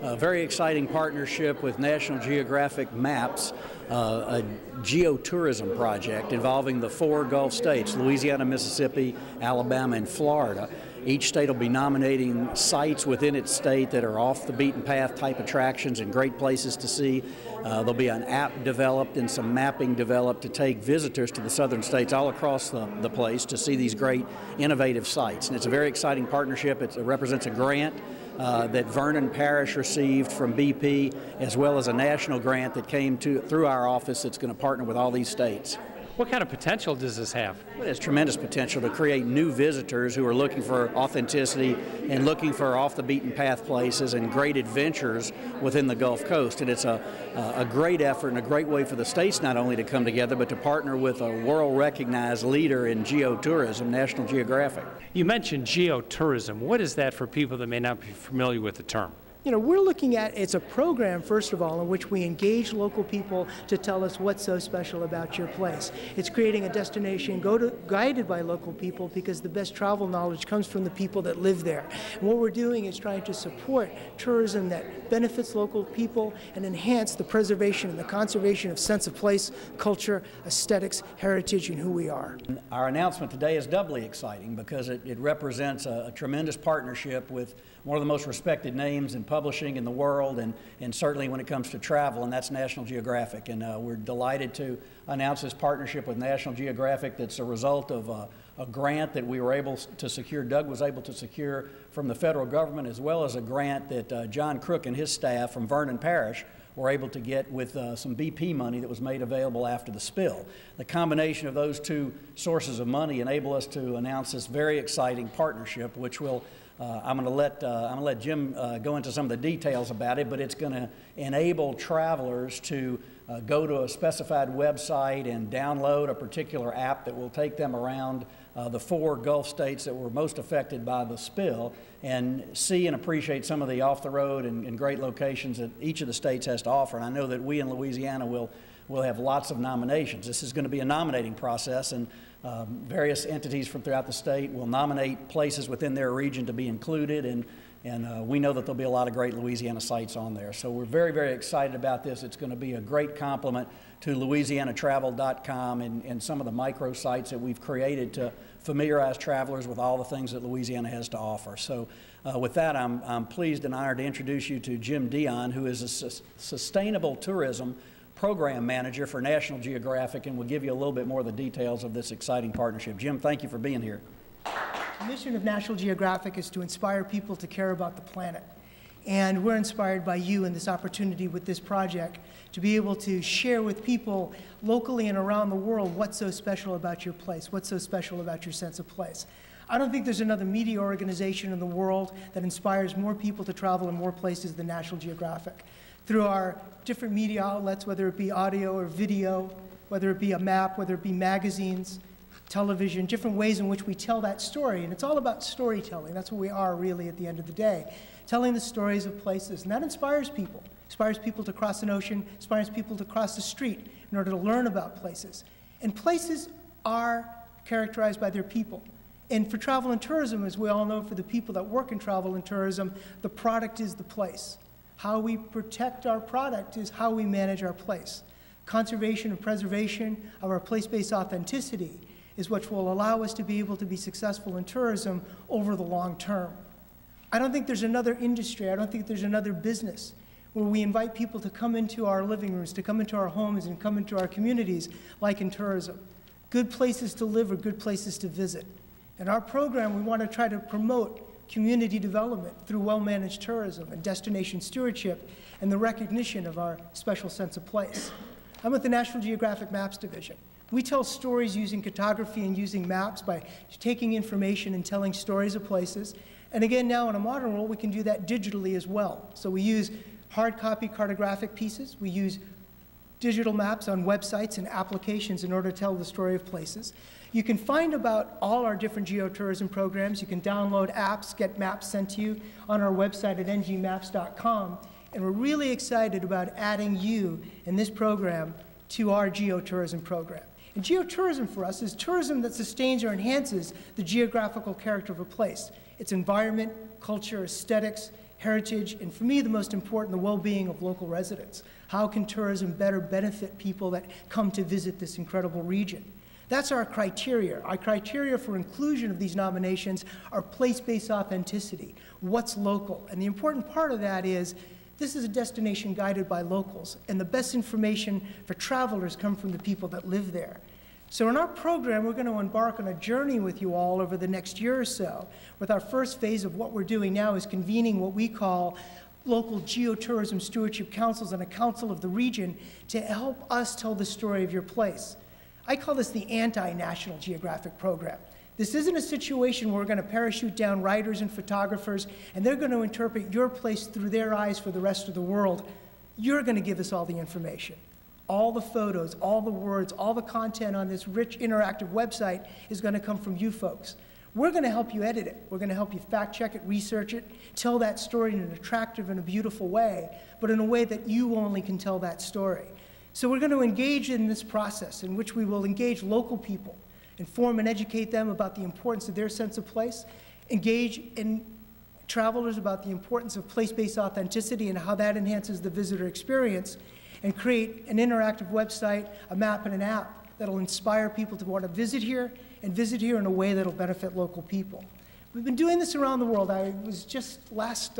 a very exciting partnership with National Geographic Maps, a geotourism project involving the 4 Gulf states, Louisiana, Mississippi, Alabama, and Florida. Each state will be nominating sites within its state that are off the beaten path type attractions and great places to see. There'll be an app developed and some mapping developed to take visitors to the southern states all across the place to see these great innovative sites. And it's a very exciting partnership. It represents a grant that Vernon Parish received from BP, as well as a national grant that came through our office that's going to partner with all these states. What kind of potential does this have? It has tremendous potential to create new visitors who are looking for authenticity and looking for off-the-beaten-path places and great adventures within the Gulf Coast. And it's a great effort and a great way for the states not only to come together, but to partner with a world-recognized leader in geotourism, National Geographic. You mentioned geotourism. What is that for people that may not be familiar with the term? You know, we're looking at, it's a program, first of all, in which we engage local people to tell us what's so special about your place. It's creating a destination guided by local people, because the best travel knowledge comes from the people that live there. And what we're doing is trying to support tourism that benefits local people and enhance the preservation and the conservation of sense of place, culture, aesthetics, heritage, and who we are. Our announcement today is doubly exciting because it represents a tremendous partnership with one of the most respected names in publishing in the world, and certainly when it comes to travel, and that's National Geographic. And we're delighted to announce this partnership with National Geographic that's a result of a grant that we were able to secure, Doug was able to secure from the federal government, as well as a grant that John Crook and his staff from Vernon Parish were able to get with some BP money that was made available after the spill. The combination of those two sources of money enable us to announce this very exciting partnership, which will I'm going to let Jim go into some of the details about it, but it's going to enable travelers to go to a specified website and download a particular app that will take them around the 4 Gulf states that were most affected by the spill, and see and appreciate some of the off-the-road and great locations that each of the states has to offer. And I know that we in Louisiana will have lots of nominations. This is going to be a nominating process, and various entities from throughout the state will nominate places within their region to be included, and we know that there'll be a lot of great Louisiana sites on there. So we're very, very excited about this. It's going to be a great complement to LouisianaTravel.com and some of the micro sites that we've created to familiarize travelers with all the things that Louisiana has to offer. So with that, I'm pleased and honored to introduce you to Jim Dion, who is a Sustainable Tourism Program Manager for National Geographic, and we'll give you a little bit more of the details of this exciting partnership. Jim, thank you for being here. The mission of National Geographic is to inspire people to care about the planet. And we're inspired by you and this opportunity with this project to be able to share with people locally and around the world what's so special about your place, what's so special about your sense of place. I don't think there's another media organization in the world that inspires more people to travel in more places than National Geographic. Through our different media outlets, whether it be audio or video, whether it be a map, whether it be magazines, television, different ways in which we tell that story. And it's all about storytelling. That's what we are really at the end of the day. Telling the stories of places. And that inspires people. Inspires people to cross an ocean, inspires people to cross the street in order to learn about places. And places are characterized by their people. And for travel and tourism, as we all know, for the people that work in travel and tourism, the product is the place. How we protect our product is how we manage our place. Conservation and preservation of our place-based authenticity is what will allow us to be able to be successful in tourism over the long term. I don't think there's another industry, I don't think there's another business where we invite people to come into our living rooms, to come into our homes, and come into our communities like in tourism. Good places to live are good places to visit. In our program, we want to try to promote community development through well-managed tourism and destination stewardship and the recognition of our special sense of place. I'm with the National Geographic Maps Division. We tell stories using cartography and using maps by taking information and telling stories of places. And again, now in a modern world, we can do that digitally as well. So we use hard copy cartographic pieces. We use digital maps on websites and applications in order to tell the story of places. You can find about all our different geotourism programs. You can download apps, get maps sent to you on our website at ngmaps.com. And we're really excited about adding you and this program to our geotourism program. And geotourism for us is tourism that sustains or enhances the geographical character of a place, its environment, culture, aesthetics, heritage, and for me, the most important, the well-being of local residents. How can tourism better benefit people that come to visit this incredible region? That's our criteria. Our criteria for inclusion of these nominations are place-based authenticity, what's local. And the important part of that is this is a destination guided by locals, and the best information for travelers come from the people that live there. So in our program, we're going to embark on a journey with you all over the next year or so, with our first phase of what we're doing now is convening what we call local geotourism stewardship councils and a council of the region to help us tell the story of your place. I call this the anti-National Geographic program. This isn't a situation where we're going to parachute down writers and photographers and they're going to interpret your place through their eyes for the rest of the world. You're going to give us all the information. All the photos, all the words, all the content on this rich interactive website is going to come from you folks. We're going to help you edit it. We're going to help you fact check it, research it, tell that story in an attractive and a beautiful way, but in a way that you only can tell that story. So we're going to engage in this process in which we will engage local people, inform and educate them about the importance of their sense of place, engage in travelers about the importance of place-based authenticity and how that enhances the visitor experience, and create an interactive website, a map, and an app that'll inspire people to want to visit here and visit here in a way that'll benefit local people. We've been doing this around the world. I was just last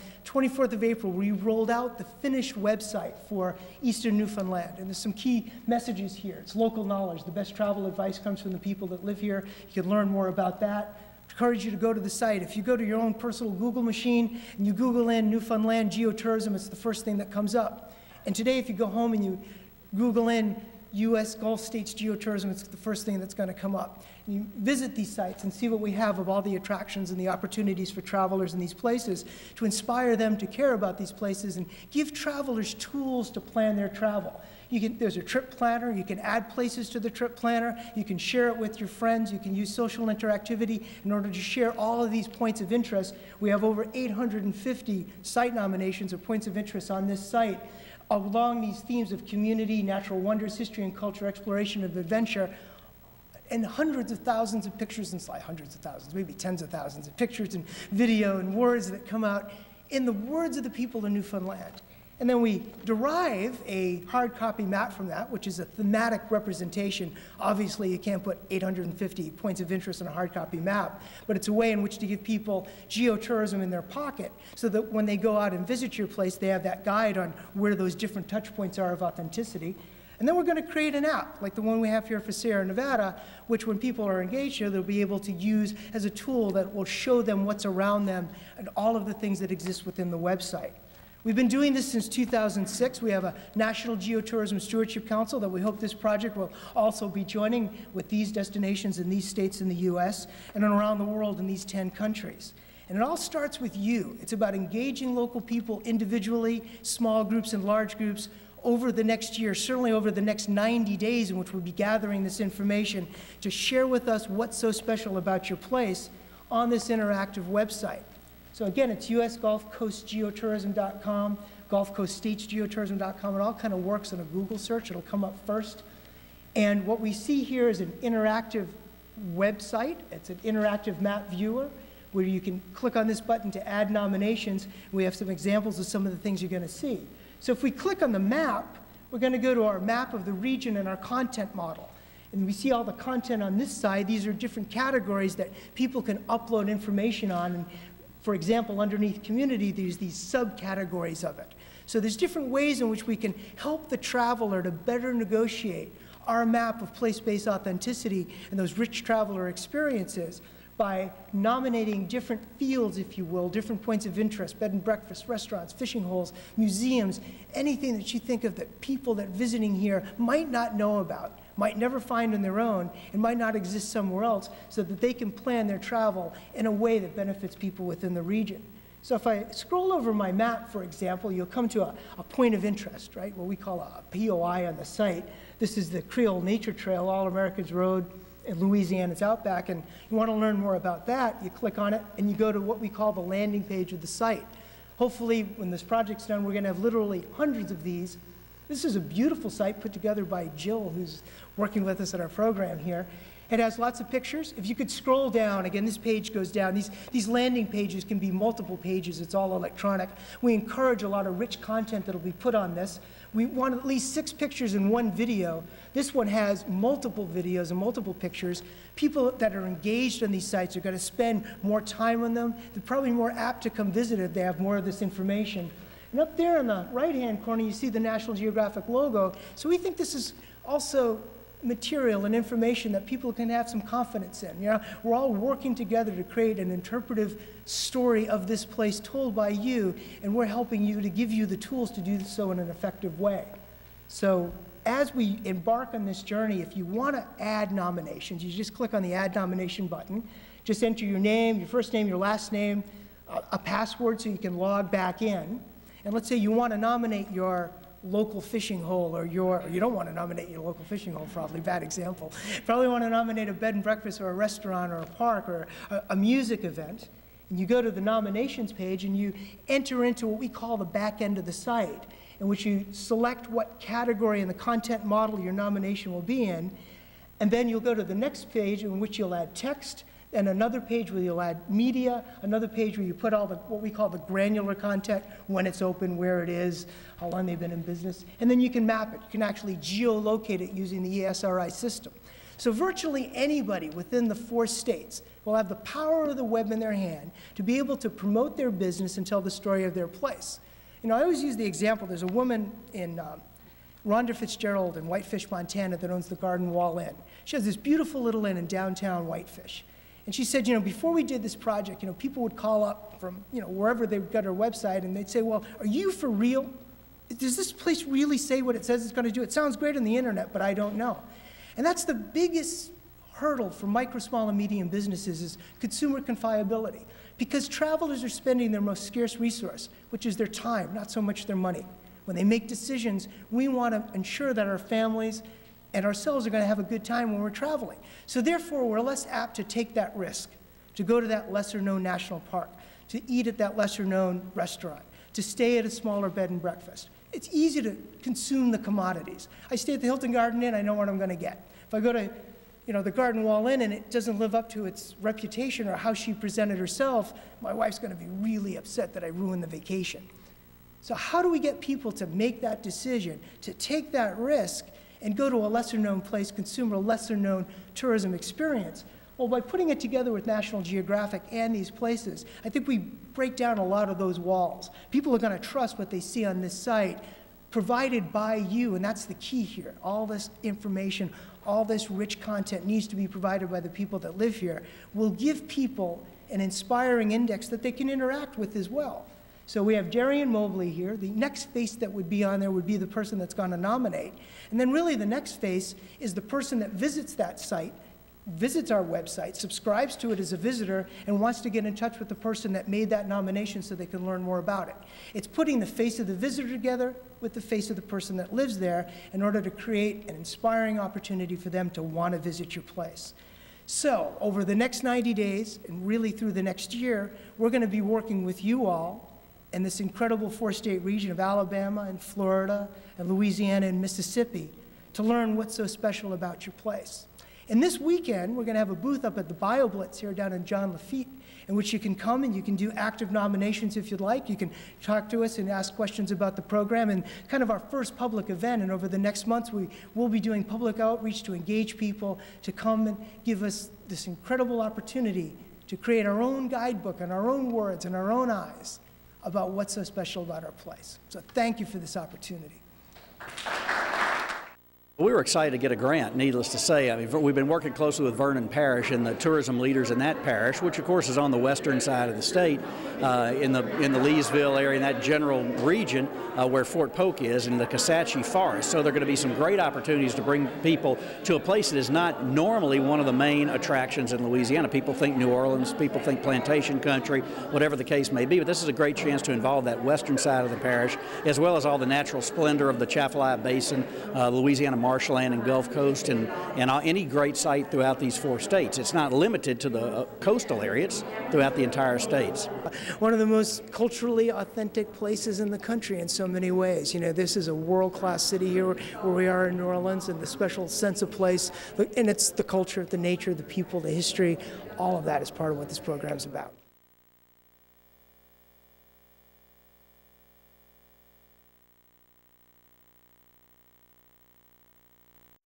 24th of April, we rolled out the finished website for Eastern Newfoundland. And there's some key messages here. It's local knowledge. The best travel advice comes from the people that live here. You can learn more about that. I encourage you to go to the site. If you go to your own personal Google machine and you Google in Newfoundland geotourism, it's the first thing that comes up. And today, if you go home and you Google in U.S. Gulf States geotourism, it's the first thing that's going to come up. And you visit these sites and see what we have of all the attractions and the opportunities for travelers in these places to inspire them to care about these places and give travelers tools to plan their travel. There's a trip planner. You can add places to the trip planner. You can share it with your friends. You can use social interactivity in order to share all of these points of interest. We have over 850 site nominations or points of interest on this site along these themes of community, natural wonders, history and culture, exploration and adventure, and hundreds of thousands of pictures and slides, hundreds of thousands, maybe tens of thousands of pictures and video and words that come out in the words of the people in Newfoundland. And then we derive a hard copy map from that, which is a thematic representation. Obviously, you can't put 850 points of interest on a hard copy map, but it's a way in which to give people geotourism in their pocket so that when they go out and visit your place, they have that guide on where those different touch points are of authenticity. And then we're going to create an app, like the one we have here for Sierra Nevada, which when people are engaged here, they'll be able to use as a tool that will show them what's around them and all of the things that exist within the website. We've been doing this since 2006. We have a National Geotourism Stewardship Council that we hope this project will also be joining with these destinations in these states in the U.S. and around the world in these 10 countries. And it all starts with you. It's about engaging local people individually, small groups and large groups, over the next year, certainly over the next 90 days in which we'll be gathering this information to share with us what's so special about your place on this interactive website. So again, it's usgulfcoastgeotourism.com, gulfcoaststatesgeotourism.com. It all kind of works in a Google search. It'll come up first. And what we see here is an interactive website. It's an interactive map viewer where you can click on this button to add nominations. We have some examples of some of the things you're going to see. So if we click on the map, we're going to go to our map of the region and our content model. And we see all the content on this side. These are different categories that people can upload information on. And for example, underneath community, there's these subcategories of it. So there's different ways in which we can help the traveler to better negotiate our map of place-based authenticity and those rich traveler experiences by nominating different fields, if you will, different points of interest, bed and breakfast, restaurants, fishing holes, museums, anything that you think of that people that visiting here might not know about, might never find on their own, and might not exist somewhere else, so that they can plan their travel in a way that benefits people within the region. So if I scroll over my map, for example, you'll come to a point of interest, right, what we call a POI on the site. This is the Creole Nature Trail, All Americans Road in Louisiana's Outback, and you want to learn more about that, you click on it, and you go to what we call the landing page of the site. Hopefully, when this project's done, we're going to have literally hundreds of these. This is a beautiful site put together by Jill, who's working with us at our program here. It has lots of pictures. If you could scroll down, again, this page goes down. These landing pages can be multiple pages. It's all electronic. We encourage a lot of rich content that will be put on this. We want at least 6 pictures in one video. This one has multiple videos and multiple pictures. People that are engaged on these sites are going to spend more time on them. They're probably more apt to come visit if they have more of this information. And up there in the right-hand corner, you see the National Geographic logo. So we think this is also material and information that people can have some confidence in. You know, we're all working together to create an interpretive story of this place told by you, and we're helping you to give you the tools to do so in an effective way. So as we embark on this journey, if you want to add nominations, you just click on the Add Nomination button. Just enter your name, your first name, your last name, a password so you can log back in. And let's say you want to nominate your local fishing hole, or you don't want to nominate your local fishing hole, probably bad example. Probably want to nominate a bed and breakfast or a restaurant or a park or a music event. And you go to the nominations page and you enter into what we call the back end of the site, in which you select what category and the content model your nomination will be in. And then you'll go to the next page in which you'll add text, and another page where you'll add media, another page where you put all the, what we call the granular content, when it's open, where it is, how long they've been in business, and then you can map it. You can actually geolocate it using the ESRI system. So virtually anybody within the 4 states will have the power of the web in their hand to be able to promote their business and tell the story of their place. You know, I always use the example, there's a woman in Rhonda Fitzgerald in Whitefish, Montana that owns the Garden Wall Inn. She has this beautiful little inn in downtown Whitefish. And she said, you know, before we did this project, you know, people would call up from, you know, wherever they got her website, and they'd say, well, are you for real? Does this place really say what it says it's going to do? It sounds great on the internet, but I don't know. And that's the biggest hurdle for micro, small, and medium businesses is consumer confiability. Because travelers are spending their most scarce resource, which is their time, not so much their money. When they make decisions, we want to ensure that our families and ourselves are going to have a good time when we're traveling. So therefore, we're less apt to take that risk, to go to that lesser-known national park, to eat at that lesser-known restaurant, to stay at a smaller bed and breakfast. It's easy to consume the commodities. I stay at the Hilton Garden Inn, I know what I'm going to get. If I go to, you know, the Garden Wall Inn and it doesn't live up to its reputation or how she presented herself, my wife's going to be really upset that I ruined the vacation. So how do we get people to make that decision, to take that risk, and go to a lesser-known place, consume a lesser-known tourism experience? Well, by putting it together with National Geographic and these places, I think we break down a lot of those walls. People are going to trust what they see on this site, provided by you, and that's the key here. All this information, all this rich content needs to be provided by the people that live here. Will give people an inspiring index that they can interact with as well. So we have Jerry and Mobley here. The next face that would be on there would be the person that's going to nominate. And then really the next face is the person that visits that site, visits our website, subscribes to it as a visitor, and wants to get in touch with the person that made that nomination so they can learn more about it. It's putting the face of the visitor together with the face of the person that lives there in order to create an inspiring opportunity for them to want to visit your place. So over the next 90 days, and really through the next year, we're going to be working with you all in this incredible 4-state region of Alabama and Florida and Louisiana and Mississippi to learn what's so special about your place. And this weekend, we're going to have a booth up at the BioBlitz here down in John Lafitte, in which you can come and you can do active nominations if you'd like. You can talk to us and ask questions about the program, and kind of our first public event. And over the next months, we will be doing public outreach to engage people to come and give us this incredible opportunity to create our own guidebook in our own words and our own eyes about what's so special about our place. So thank you for this opportunity. We were excited to get a grant, needless to say. I mean, we've been working closely with Vernon Parish and the tourism leaders in that parish, which of course is on the western side of the state, in the Leesville area, in that general region where Fort Polk is, in the Kisatchie Forest. So there are going to be some great opportunities to bring people to a place that is not normally one of the main attractions in Louisiana. People think New Orleans, people think plantation country, whatever the case may be, but this is a great chance to involve that western side of the parish, as well as all the natural splendor of the Chaffalaya Basin, Louisiana marshland and Gulf Coast and any great site throughout these 4 states. It's not limited to the coastal area, it's throughout the entire states. One of the most culturally authentic places in the country in so many ways. You know, this is a world-class city here where we are in New Orleans, and the special sense of place, and it's the culture, the nature, the people, the history, all of that is part of what this program is about.